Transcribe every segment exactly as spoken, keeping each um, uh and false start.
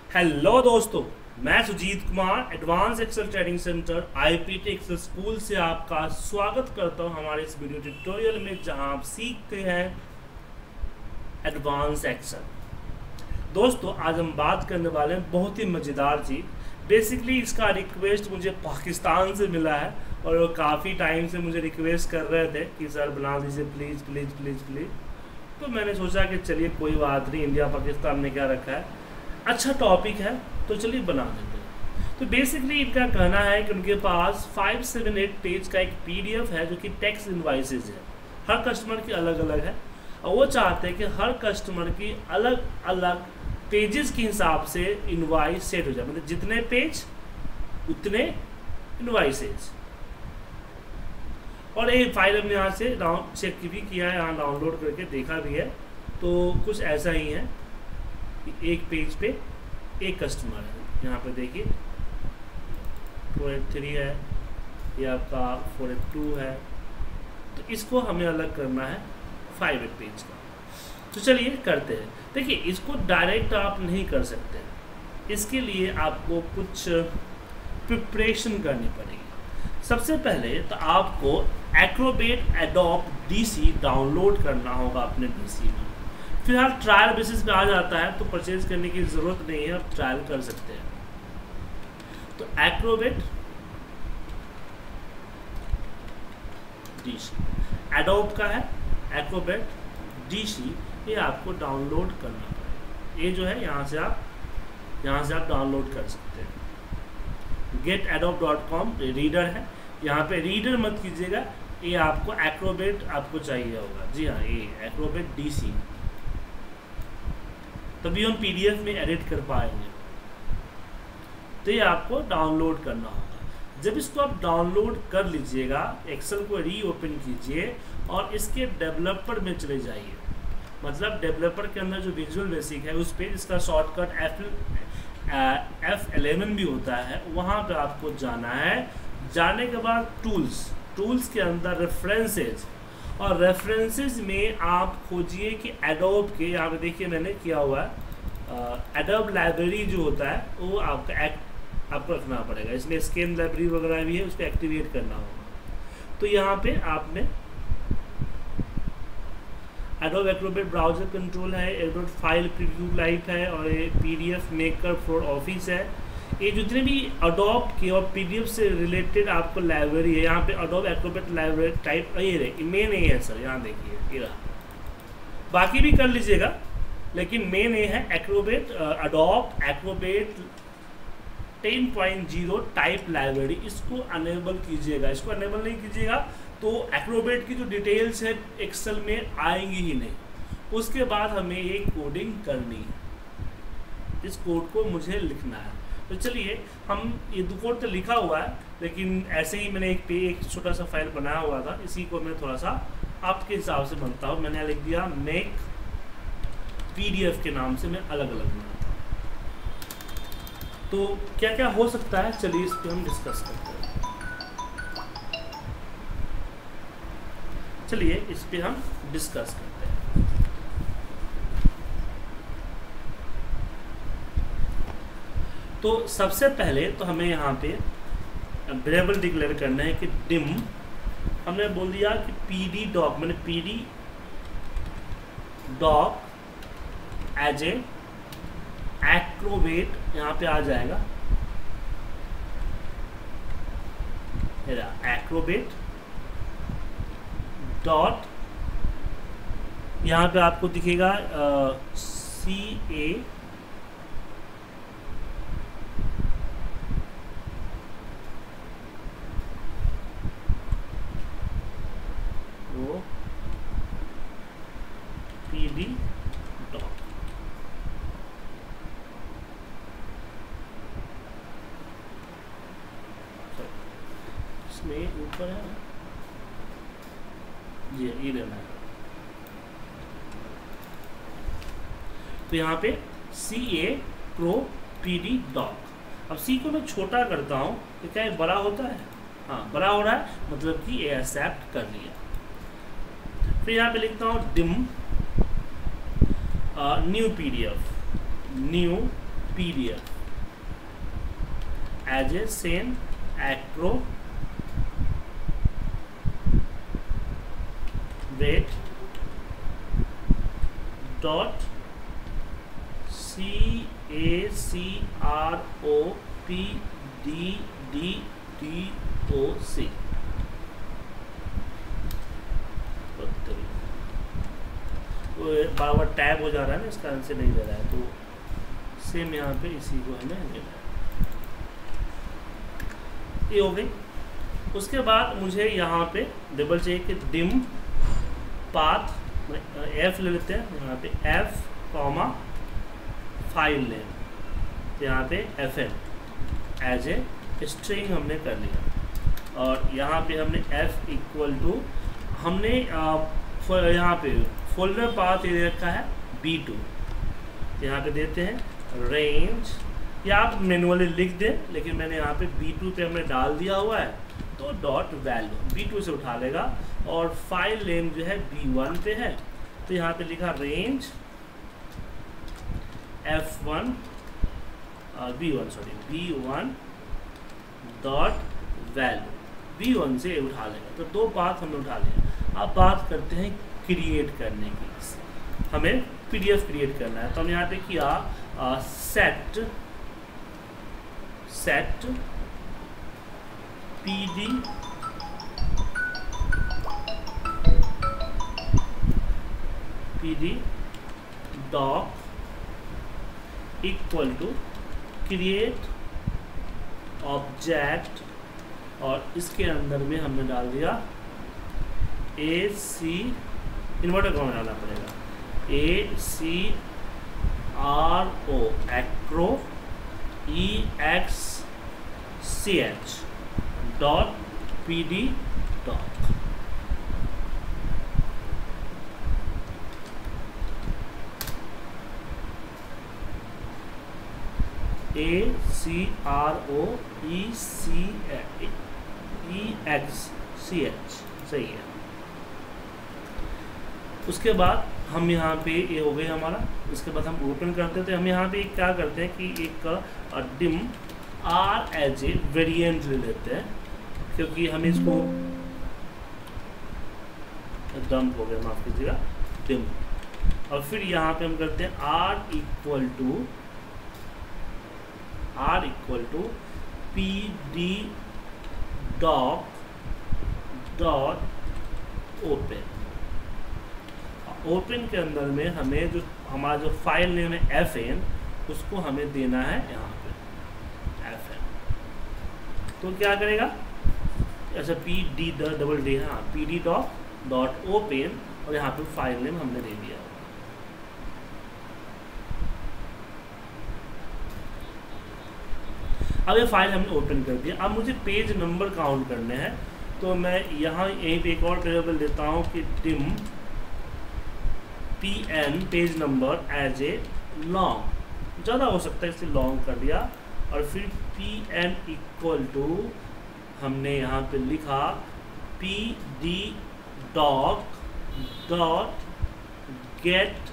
Hello दोस्तों, मैं Sujit Kumar advance excel training centre IPT excel school से आपका स्वागत करता हूं हमारे इस वीडियो ट्यूटोरियल में, जहां आप सीखते हैं एडवांस एक्सेल। दोस्तों, आज हम बात करने वाले हैं बहुत ही मज़ेदार चीज़। बेसिकली इसका रिक्वेस्ट मुझे पाकिस्तान से मिला है और वो काफ़ी टाइम से मुझे रिक्वेस्ट कर रहे थे कि सर बना दीजिए प्लीज़ प्लीज़ प्लीज़ प्लीज़। तो मैंने सोचा कि चलिए कोई बात नहीं, इंडिया पाकिस्तान ने क्या रखा है, अच्छा टॉपिक है तो चलिए बना देते हैं। तो बेसिकली इनका कहना है कि उनके पास फाइव सेवन एट पेज का एक पीडीएफ है जो कि टैक्स इनवाइसेज है। हर कस्टमर की अलग अलग है और वो चाहते हैं कि हर कस्टमर की अलग अलग पेजेस के हिसाब से इनवाइस सेट हो जाए, मतलब जितने पेज उतने इनवाइसेज। और ये फाइल हमने यहाँ से डाउन चेक भी किया है, यहाँ डाउनलोड करके देखा भी है। तो कुछ ऐसा ही है, एक पेज पे एक कस्टमर है। यहाँ पे देखिए फोर एट थ्री है, ये आपका फोर एट टू है। तो इसको हमें अलग करना है फाइव एट पेज का। तो चलिए करते हैं। देखिए, इसको डायरेक्ट आप नहीं कर सकते, इसके लिए आपको कुछ प्रिपरेशन करनी पड़ेगी। सबसे पहले तो आपको एक्रोबेट एडोब डीसी डाउनलोड करना होगा अपने पीसी में। फिलहाल ट्रायल बेसिस पे आ जाता है तो परचेज करने की ज़रूरत नहीं है, आप ट्रायल कर सकते हैं। तो एक्रोबेट डीसी एडोब का है, एक्रोबेट डीसी, ये आपको डाउनलोड करना पड़ेगा। ये जो है यहाँ से आप यहाँ से आप डाउनलोड कर सकते हैं। Get Adobe dot com reader है, यहाँ पे रीडर मत कीजिएगा, ये आपको एक्रोबेट आपको चाहिए होगा। जी हाँ, ये एक्रोबेट डीसी, तभी हम पीडीएफ में एडिट कर पाएंगे। तो ये आपको डाउनलोड करना होगा। जब इसको आप डाउनलोड कर लीजिएगा, एक्सेल को रीओपन कीजिए और इसके डेवलपर में चले जाइए। मतलब डेवलपर के अंदर जो विजुअल बेसिक है उस पर इसका शॉर्टकट एफ एफ एलेवन भी होता है, वहाँ पे आपको जाना है। जाने के बाद टूल्स टूल्स के अंदर रेफरेंसेज, और रेफरेंसेस में आप खोजिए कि एडोब के, यहाँ पे देखिए मैंने किया हुआ है एडोब लाइब्रेरी जो होता है वो आपका एक्ट आपको रखना पड़ेगा। इसमें स्कैन लाइब्रेरी वगैरह भी है, उसको एक्टिवेट करना होगा। तो यहाँ पे आपने एडोब एक्रोबेट ब्राउजर कंट्रोल है, एडोब फाइल प्रीव्यू लाइट है, और ये पीडीएफ मेकर फॉर ऑफिस है। ये जितने भी अडोब के और पीडीएफ से रिलेटेड आपको लाइब्रेरी है, यहाँ पे अडोब एक्रोबेट लाइब्रेरी टाइप ये रहे, मेन ये है सर, यहाँ देखिए ये रहा। बाकी भी कर लीजिएगा, लेकिन मेन ये है Acrobat Adobe Acrobat ten point zero type library. इसको अनेबल कीजिएगा। इसको अनेबल नहीं कीजिएगा तो एक्रोबेट की जो डिटेल्स है एक्सेल में आएंगी ही नहीं। उसके बाद हमें ये कोडिंग करनी है, इस कोड को मुझे लिखना है। तो चलिए, हम ये दो कोड तो लिखा हुआ है, लेकिन ऐसे ही मैंने एक पे एक छोटा सा फाइल बनाया हुआ था, इसी को मैं थोड़ा सा आपके हिसाब से बनता हूँ। मैंने लिख दिया मेक पीडीएफ के नाम से, मैं अलग अलग बनाता हूँ। तो क्या क्या हो सकता है, चलिए इस पर हम डिस्कस करते हैं। चलिए इस पर हम डिस्कस करते हैं। तो सबसे पहले तो हमें यहाँ पे वेरिएबल डिक्लेयर करना है कि डिम, हमने बोल दिया कि पीडी डॉक, मैंने PD doc as a Acrobat, यहाँ पे आ जाएगा एक्रोबेट डॉट, यहाँ पे आपको दिखेगा सी ए पीडी डॉट। इसमें ऊपर है जी, ये लेना है। तो यहाँ पे C A pro PD doc. अब सी को मैं छोटा करता हूँ तो क्या ये बड़ा होता है? हाँ, बड़ा हो रहा है, मतलब कि ये एक्सेप्ट कर लिया। फिर यहाँ पे लिखता हूँ dim new PDF, new PDF as a same acrobat dot C A C R O P D D D O C. बार बार टैब हो जा रहा है ना, इस कारण से नहीं दे रहा है, तो सेम यहाँ पे इसी को हमें लेना है। ये हो गई। उसके बाद मुझे यहाँ पे डबल चाहिए कि डिम पाथ, एफ ले लेते हैं यहाँ पे, एफ कॉमा फाइल नेम, यहाँ पे F M as a string हमने कर लिया। और यहाँ पे हमने एफ इक्वल टू हमने यहाँ पे फोल्डर पाथ ये रखा है बी टू, यहाँ पे देते हैं रेंज, या आप मैनुअली लिख दें, लेकिन मैंने यहाँ पे बी टू पे हमने डाल दिया हुआ है, तो डॉट वैल्यू बी टू से उठा लेगा। और फाइल नेम जो है बी वन पे है, तो यहाँ पे लिखा range F one B one sorry B one dot value, B one से उठा लेगा। तो दो बात हमने उठा लिया। अब बात करते हैं क्रिएट करने की, हमें पीडीएफ क्रिएट करना है। तो हम यहाँ पे किया set set PD PD doc equal to create object, और इसके अंदर में हमने डाल दिया ए सी, इन्वर्टर कॉमा डालना पड़ेगा, A C R O acro E X C H dot P D doc. A C R O E C E X C H, सही है। उसके बाद हम यहाँ पे ये हो गए हमारा। इसके बाद हम ओपन करते थे, हम यहाँ पे क्या करते हैं कि एक dim R as a variant ले लेते हैं, क्योंकि हम इसको डंप हो गया, माफ कीजिएगा, डिम। और फिर यहाँ पे हम करते हैं R equal to R equal to P D doc dot open. Open के अंदर में हमें जो हमारा जो फाइल नेम है एफ एन, उसको हमें देना है यहाँ पे एफ एन। तो क्या करेगा, ऐसा पी डी डबल डी, हाँ P D doc dot open, और यहाँ पे फाइल नेम हमने दे दिया। अब ये फाइल हमने ओपन कर दिया। अब मुझे पेज नंबर काउंट करने हैं, तो मैं यहाँ यहीं पे एक और वेरिएबल देता हूँ कि dim P N page number as a long, ज़्यादा हो सकता है इसलिए लॉन्ग कर दिया। और फिर पी एन इक्वल टू हमने यहाँ पे लिखा P D doc dot get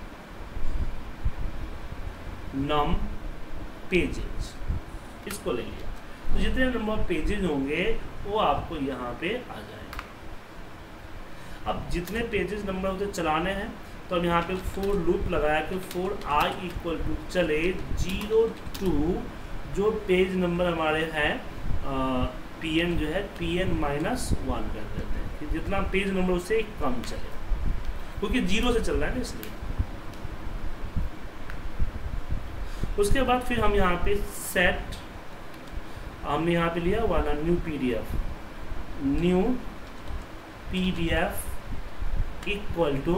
num pages, इसको ले लिया। तो जितने नंबर पेजेज होंगे वो आपको यहाँ पे आ जाएंगे। अब जितने पेजेस नंबर उसे चलाने हैं, तो हम यहाँ पे फोर लूप लगाया कि फोर आई इक्वल टू चले जीरो टू जो पेज नंबर हमारे हैं पी एन जो है पी एन माइनस वन कर देते हैं, कि जितना पेज नंबर उससे कम चले, क्योंकि जीरो से चल रहा है ना इसलिए। उसके बाद फिर हम यहाँ पे सेट, हमने यहाँ पे लिया हुआ ना new PDF, new PDF equal to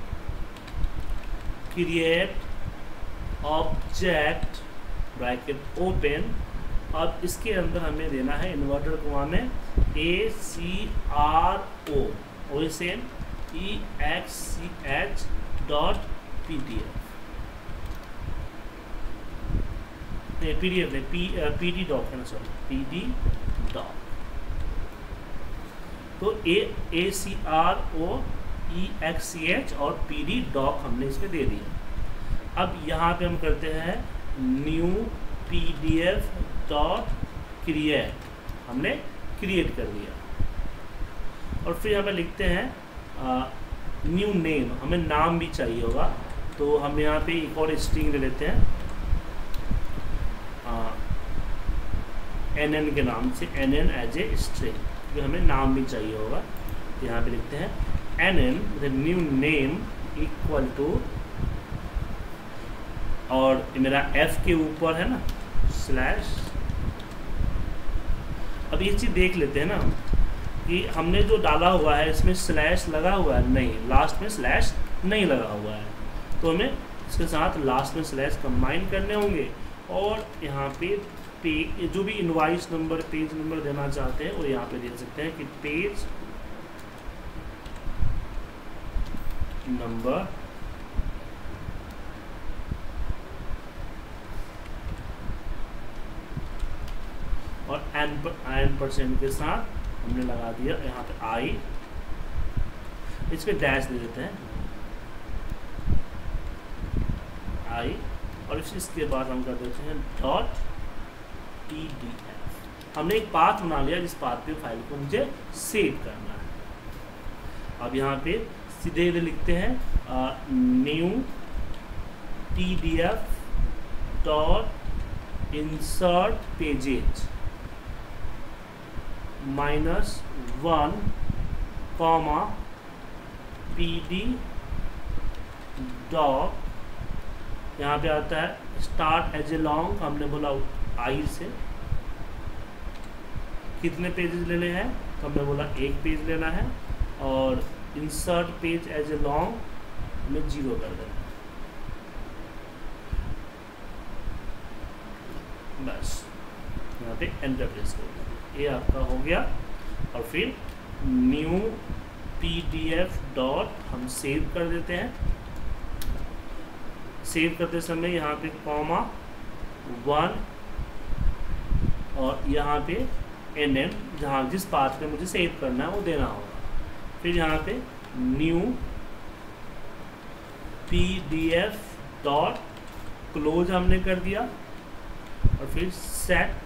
create object bracket open, और इसके अंदर हमें देना है इन्वर्टर कॉमा में ए सी आर ओ और same E X C H dot P D F, P D F नहीं पी पी डी डॉक है ना, सॉरी पी डी डॉक। तो A A C R O E X C H और P D doc हमने इसमें दे दिया। अब यहाँ पे हम करते हैं new P D F dot create, हमने क्रिएट कर दिया। और फिर यहाँ पे लिखते हैं न्यू नेम, हमें नाम भी चाहिए होगा, तो हम यहाँ पे एक और स्ट्रिंग ले लेते हैं एन एन के नाम से, N N as a string, क्योंकि हमें नाम भी चाहिए होगा। तो यहाँ पे लिखते हैं N N the new name equal to, और मेरा एफ के ऊपर है ना स्लैश। अब ये चीज़ देख लेते हैं ना कि हमने जो डाला हुआ है इसमें स्लैश लगा हुआ है, नहीं, लास्ट में स्लैश नहीं लगा हुआ है, तो हमें इसके साथ लास्ट में स्लैश कंबाइन करने होंगे। और यहाँ पे पे जो भी इनवाइस नंबर, पेज नंबर देना चाहते हैं वो यहाँ पे दे सकते हैं कि पेज नंबर और एन पर एन परसेंट के साथ हमने लगा दिया यहाँ पे आई, इस पे डैश दे देते हैं आई, और इसके बाद हम कर देते हैं डॉट टी डी एफ। हमने एक पाथ बना लिया जिस पाथ पे फाइल को मुझे सेव करना है। अब यहाँ पे सीधे लिखते हैं new T D F dot insert pages minus one comma P D dot, यहाँ पे आता है स्टार्ट एज ए लॉन्ग, हमने बोला आई से कितने पेजेस लेने हैं, तो हमने बोला एक पेज लेना है, और insert page as a long में जीरो कर देना, बस यहाँ पे एंटर प्रेस कर देना, ये आपका हो गया। और फिर new P D F dot हम सेव कर देते हैं, सेव करते समय यहाँ पे कॉमा वन और यहाँ पे एन एन, जहाँ जिस पाथ पे मुझे सेव करना है वो देना होगा। फिर यहाँ पे new P D F dot close हमने कर दिया, और फिर set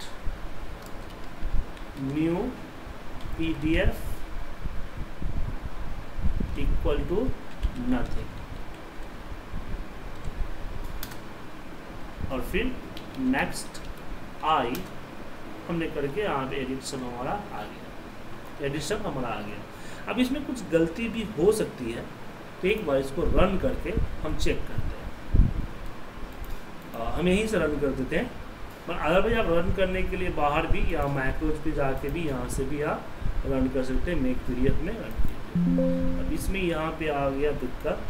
new P D F equal to nothing, और फिर नेक्स्ट आई हमने करके यहाँ पे एडिशन हमारा आ गया, एडिशन हमारा आ गया। अब इसमें कुछ गलती भी हो सकती है, तो एक बार इसको रन करके हम चेक करते हैं। आ, हम यहीं से रन कर देते हैं, पर अगर भाई आप रन करने के लिए बाहर भी या मैक्रोज पे जाके भी यहाँ से भी आप रन कर सकते हैं, मेक पीडीएफ में रन कीजिए। अब इसमें यहाँ पे आ गया दिक्कत,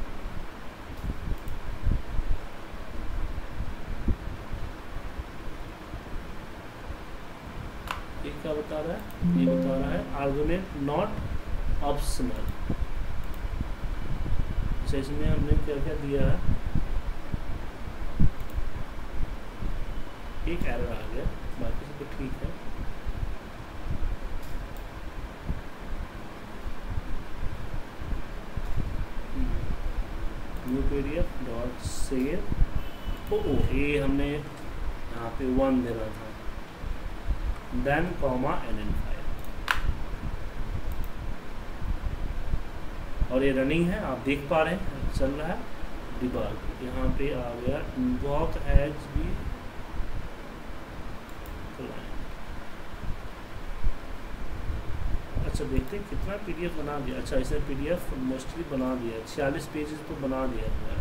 ये क्या बता रहा है, ये बता रहा है आर्गुमेंट नॉट ऑप्शनल। अच्छा, इसमें हमने क्या क्या दिया है, एक एरर आ गया, बाकी सब तो ठीक है। न्यू पीडीएफ डॉट सेव, ओ ओ ये हमने यहाँ पे वन देना था, then comma N N five, और ये रनिंग है, आप देख पा रहे हैं चल रहा है डिबग। यहाँ पे आ गया इन्वॉक एज भी, अच्छा देखते हैं कितना पीडीएफ बना दिया। अच्छा, इसे पीडीएफ मोस्टली बना दिया, छियालीस पेजेस तो बना दिया है।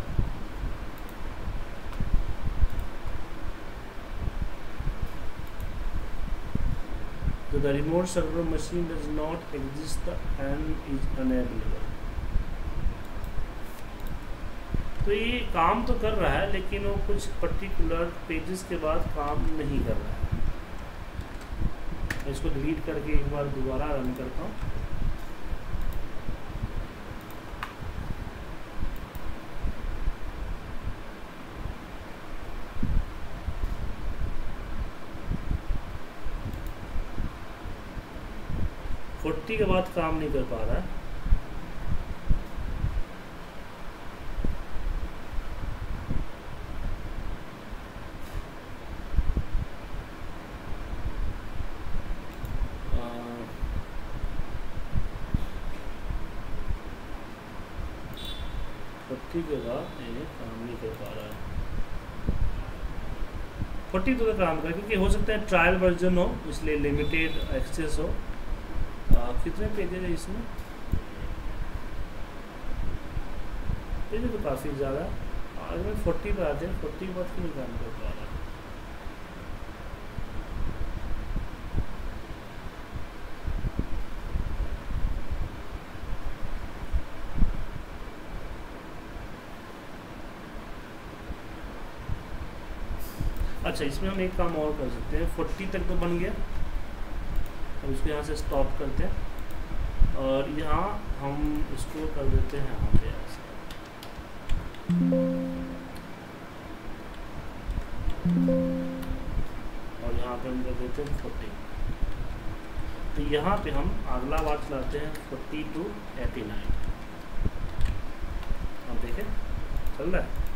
तो the remote server machine does not exist and is unavailable. तो ये काम तो कर रहा है, लेकिन वो कुछ पर्टिकुलर पेजेस के बाद काम नहीं कर रहा है। इसको डिलीट करके एक बार दोबारा रन करता हूँ। फोर्टी के बाद काम नहीं कर पा रहा है। फोर्टी के बाद ये काम नहीं कर पा रहा है। फोर्टी तो काम कर, क्योंकि हो सकता है ट्रायल वर्जन हो इसलिए लिमिटेड एक्सेस हो। आ, कितने पेजेज है इसमें? पेजेज तो काफ़ी ज़्यादा। अगर मैं फोर्टी पर आते हैं, फोर्टी के बाद क्यों नहीं काम कर पा रहा है? अच्छा, इसमें हम एक काम और कर सकते हैं। फोर्टी तक तो बन गया, अब इसको यहाँ से स्टॉप करते हैं और यहाँ हम इसको कर देते हैं यहाँ पे ऐसे, और यहाँ पे हम कर देते हैं फोर्टी। तो यहाँ पे हम अगला बार चलाते हैं फोर्टी टू एटी नाइन। अब देखें चल रहा है,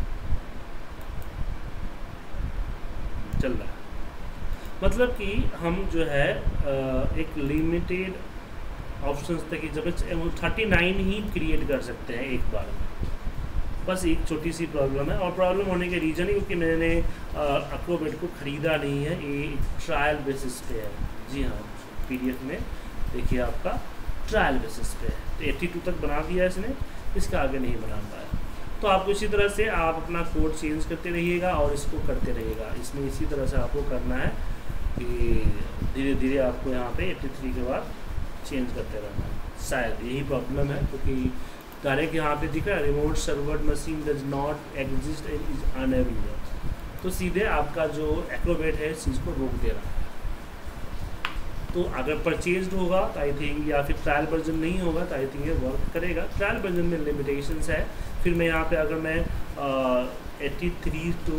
चल रहा है। मतलब कि हम जो है एक लिमिटेड ऑप्शंस तक ही जब थर्टी नाइन ही क्रिएट कर सकते हैं एक बार में। बस एक छोटी सी प्रॉब्लम है, और प्रॉब्लम होने के रीज़न ही क्योंकि मैंने एक्रोबैट को ख़रीदा नहीं है, ये ट्रायल बेसिस पे है। जी हाँ, पीडीएफ में देखिए आपका ट्रायल बेसिस पे है। तो एट्टी टू तक बना दिया इसने, इसका आगे नहीं बना पाया। तो आपको इसी तरह से आप अपना कोड चेंज करते रहिएगा और इसको करते रहिएगा। इसमें इसी तरह से आपको करना है कि धीरे धीरे आपको यहाँ पे तिरासी के बाद चेंज करते रहना है। शायद यही प्रॉब्लम है, क्योंकि डायरेक्ट यहाँ पे दिख रहा है remote server machine does not exist and is unable, तो सीधे आपका जो एक्रोबैट है इस चीज़ को रोक दे रहा है। तो अगर परचेज्ड होगा तो आई थिंक, या फिर ट्रायल वर्जन नहीं होगा तो आई थिंक ये वर्क करेगा। ट्रायल वर्जन में लिमिटेशंस है। फिर मैं यहाँ पे अगर मैं eighty three two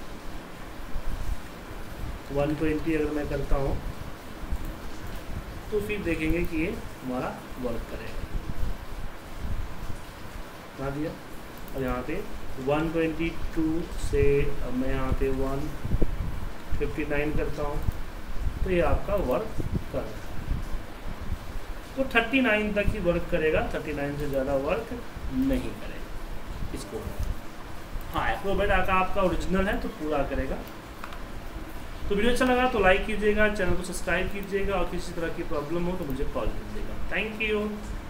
one twenty अगर मैं करता हूँ तो फिर देखेंगे कि ये हमारा वर्क करेगा। बना दिया, और यहाँ पे वन ट्वेंटी टू से मैं यहाँ पे वन फिफ्टी नाइन करता हूँ तो ये आपका वर्क कर रहा है। तो थर्टी नाइन तक ही वर्क करेगा, थर्टी नाइन से ज़्यादा वर्क नहीं करेगा इसको। हाँ, एक्रोबैट का आपका ओरिजिनल है तो पूरा करेगा। तो वीडियो अच्छा लगा तो लाइक कीजिएगा, चैनल को सब्सक्राइब कीजिएगा, और किसी तरह की प्रॉब्लम हो तो मुझे कॉल कीजिएगा। Thank you.